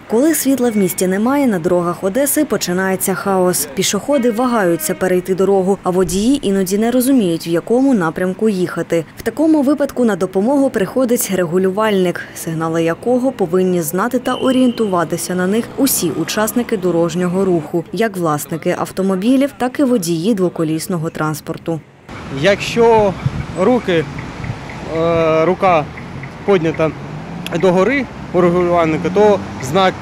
Коли світла в місті немає, на дорогах Одеси починається хаос. Пішоходи вагаються перейти дорогу, а водії іноді не розуміють, в якому напрямку їхати. В такому випадку на допомогу приходить регулювальник, сигнали якого повинні знати та орієнтуватися на них усі учасники дорожнього руху, як власники автомобілів, так і водії двоколісного транспорту. Якщо рука піднята догори у регулювальника, то знак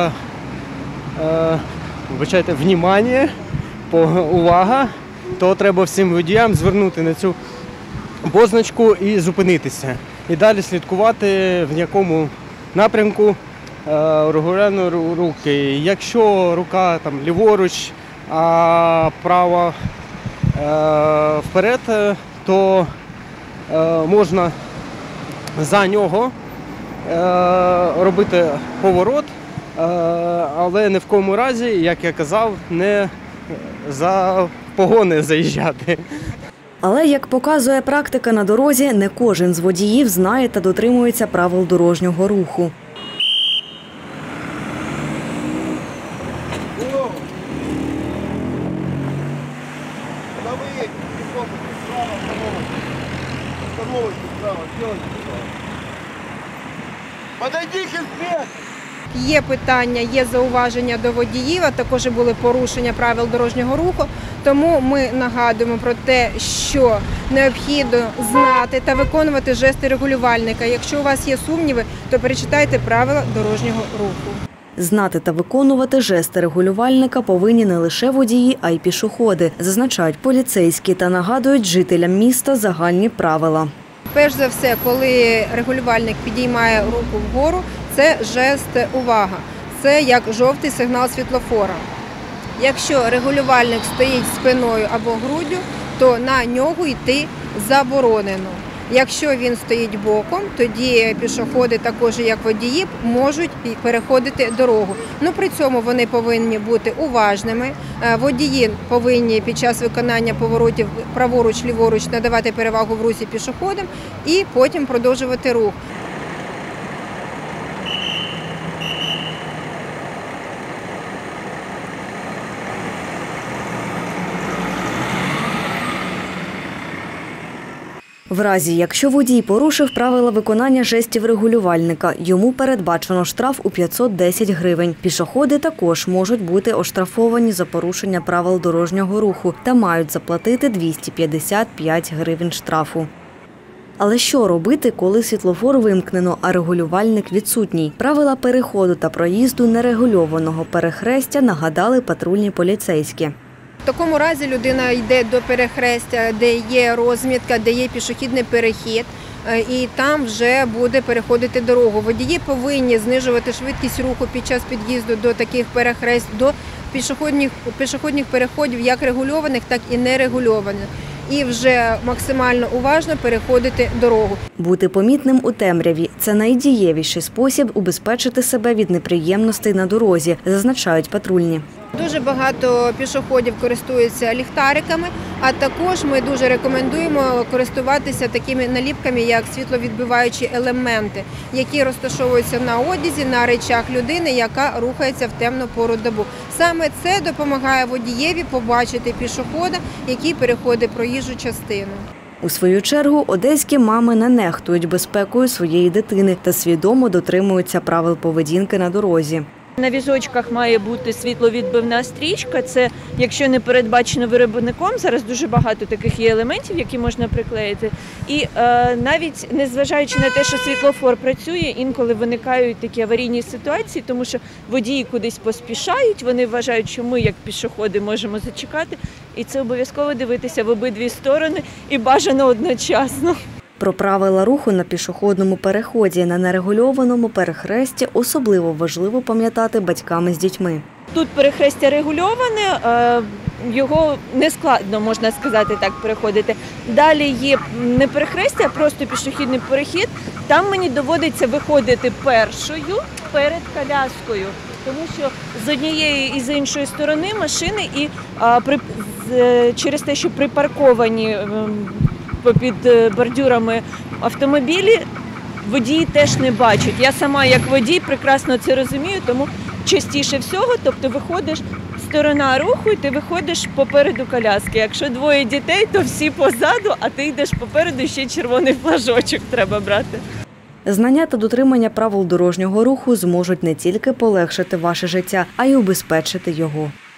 «Внимание», увага, то треба всім водіям звернути на цю позначку і зупинитися. І далі слідкувати, в якому напрямку регулювальної руки. Якщо рука там ліворуч, а права вперед, то можна за нього робити поворот, але ні в кому разі, як я казав, не за погони заїжджати. Але, як показує практика на дорозі, не кожен з водіїв знає та дотримується правил дорожнього руху. Є питання, є зауваження до водіїв, а також були порушення правил дорожнього руху. Тому ми нагадуємо про те, що необхідно знати та виконувати жести регулювальника. Якщо у вас є сумніви, то перечитайте правила дорожнього руху. Знати та виконувати жести регулювальника повинні не лише водії, а й пішоходи, зазначають поліцейські та нагадують жителям міста загальні правила. Перш за все, коли регулювальник підіймає руку вгору, це жест «увага». Це як жовтий сигнал світлофора. Якщо регулювальник стоїть спиною або груддю, то на нього йти заборонено. Якщо він стоїть боком, тоді пішоходи, також як водії, можуть переходити дорогу. При цьому вони повинні бути уважними. Водії повинні під час виконання поворотів праворуч-ліворуч надавати перевагу в русі пішоходам і потім продовжувати рух. В разі, якщо водій порушив правила виконання жестів регулювальника, йому передбачено штраф у 510 гривень. Пішоходи також можуть бути оштрафовані за порушення правил дорожнього руху та мають заплатити 255 гривень штрафу. Але що робити, коли світлофор вимкнено, а регулювальник відсутній? Правила переходу та проїзду нерегульованого перехрестя нагадали патрульні поліцейські. В такому разі людина йде до перехрестя, де є розмітка, де є пішохідний перехід, і там вже буде переходити дорогу. Водії повинні знижувати швидкість руху під час під'їзду до таких перехрест, до пішохідних переходів, як регульованих, так і нерегульованих. І вже максимально уважно переходити дорогу. Бути помітним у темряві – це найдієвіший спосіб убезпечити себе від неприємностей на дорозі, зазначають патрульні. Дуже багато пішоходів користуються ліхтариками, а також ми дуже рекомендуємо користуватися такими наліпками, як світловідбиваючі елементи, які розташовуються на одязі, на речах людини, яка рухається в темну пору доби. Саме це допомагає водієві побачити пішохода, який переходить проїжджу частину. У свою чергу, одеські мами не нехтують безпекою своєї дитини та свідомо дотримуються правил поведінки на дорозі. На візочках має бути світловідбивна стрічка. Це, якщо не передбачено виробником, зараз дуже багато таких є елементів, які можна приклеїти. І навіть незважаючи на те, що світлофор працює, інколи виникають такі аварійні ситуації, тому що водії кудись поспішають, вони вважають, що ми, як пішоходи, можемо зачекати. І це обов'язково дивитися в обидві сторони і бажано одночасно. Про правила руху на пішохідному переході на нерегульованому перехресті особливо важливо пам'ятати батьками з дітьми. Тут перехрестя регульоване, його не складно, можна сказати так, переходити. Далі є не перехрестя, а просто пішохідний перехід. Там мені доводиться виходити першою перед коляскою, тому що з однієї і з іншої сторони машини і через те, що припарковані під бордюрами автомобілі, водії теж не бачать. Я сама як водій прекрасно це розумію, тому частіше всього, тобто виходиш, сторона руху, і ти виходиш попереду коляски. Якщо двоє дітей, то всі позаду, а ти йдеш попереду, ще червоний флажочок треба брати. Знання та дотримання правил дорожнього руху зможуть не тільки полегшити ваше життя, а й убезпечити його.